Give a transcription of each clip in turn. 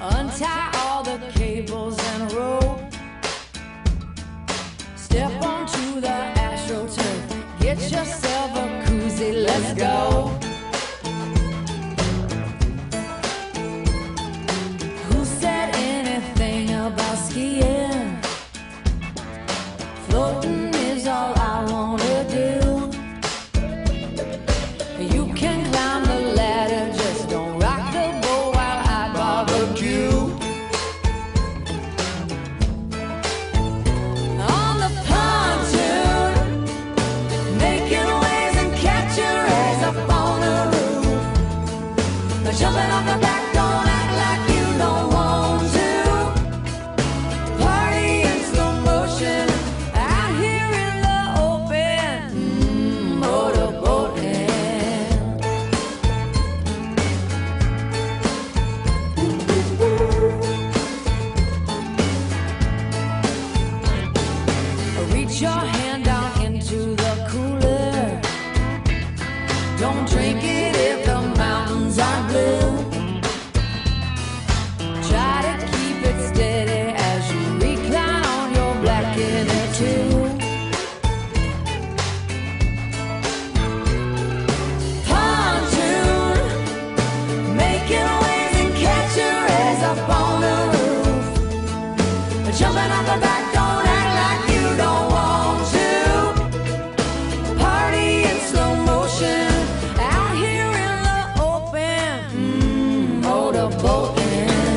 Untie all the cables and rope. Step onto the AstroTurf. Get yourself a koozie, let's go. Who said anything about skiing? Floating is all I wanna do. You can climb the ladder, just don't rock the boat while I barbecue. On the pontoon, making waves and catching rays up on the roof. Jumping off the back, don't act like you don't want to. Party in slow motion out here in the open. Motorboating. Reach your hand down into the cooler. Don't drink it if the mountains are blue. Try to keep it steady as you recline on your black inner tube. Pontoon, making waves and catching rays up on the roof. Jumping off the back, don't act like you don't want to. Party in slow motion out here in the open. Motorboating.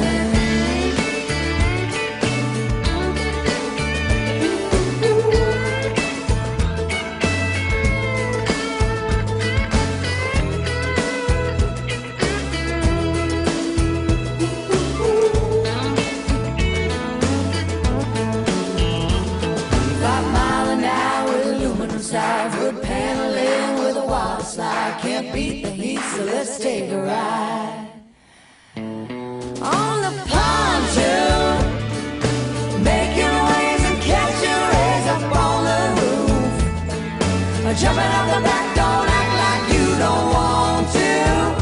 Sides, wood paneling with a water slide. Can't beat the heat, so let's take a ride. On the pontoon, making waves and catching rays up on the roof. Jumping off the back, don't act like you don't want to.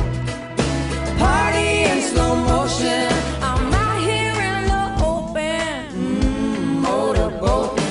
Party in slow motion, I'm out here in the open. Motorboating.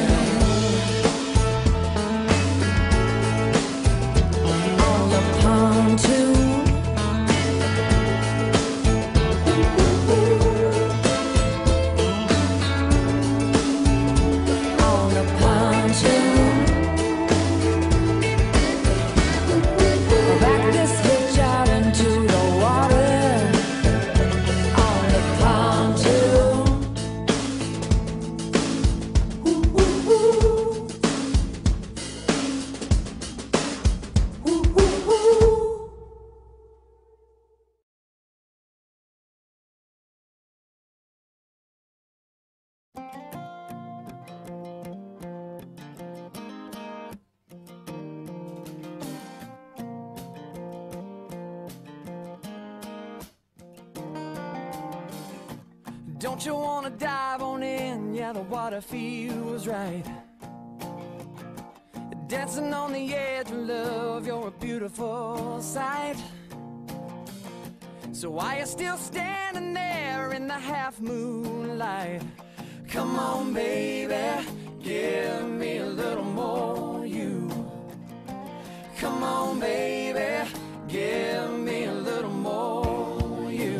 Don't you wanna dive on in? Yeah, the water feels right. Dancing on the edge of love, you're a beautiful sight. So why you still standing there in the half moonlight? Come on, baby, give me a little more you. Come on, baby, give me a little more you.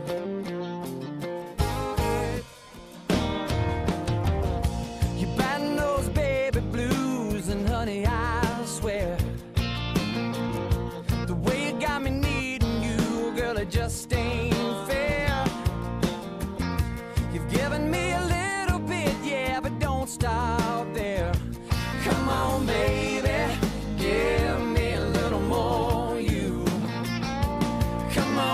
You're batting those baby blues, and honey, I swear, the way you got me needing you, girl, it just ain't fair. You've given me a little bit, yeah, but don't stop there. Come on, baby, give me a little more you. Come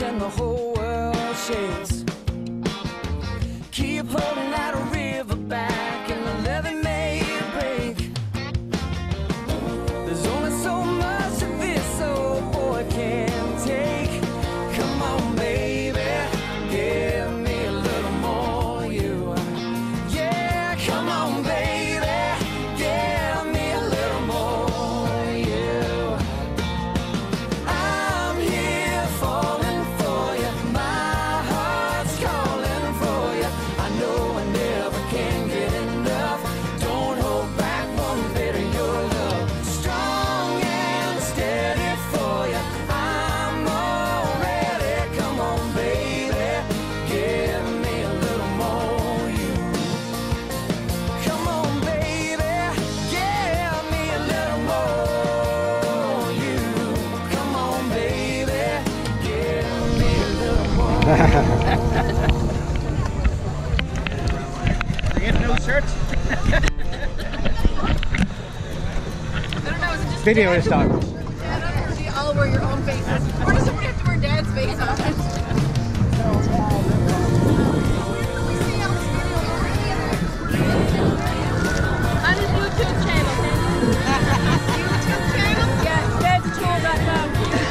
and the whole world shakes. Keep holding that river back and the levee may break. There's only so much of this old boy can take. Come on, baby, give me a little more you. Yeah, come on, baby, give me a little more you. I'm here falling for you, my heart's calling for you. I know I never can get enough. Don't hold back one bit of your love. Strong and steady for you, I'm all ready. Come on, baby, give me a little more you. Come on, baby, give me a little more you. Come on, baby, give me a little more. You get new shirts? Video is done. You all wear your own faces. Or does somebody have to wear Dad's face on it? On his YouTube channel. YouTube channel? Yeah, dadstool.com.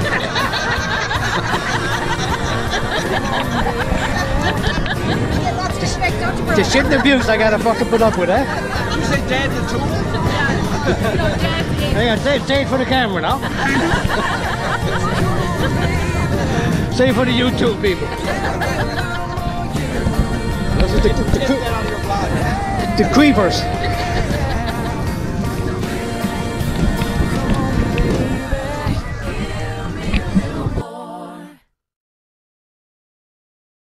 Get lots of respect, don't you, bro? The shit and abuse I gotta fucking put up with, eh? You say Dad the Tool? No, Dad's Hang on, say it for the camera now. Say it for the YouTube people. Those are the creepers.